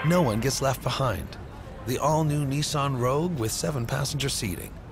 No one gets left behind. The all-new Nissan Rogue with 7-passenger seating.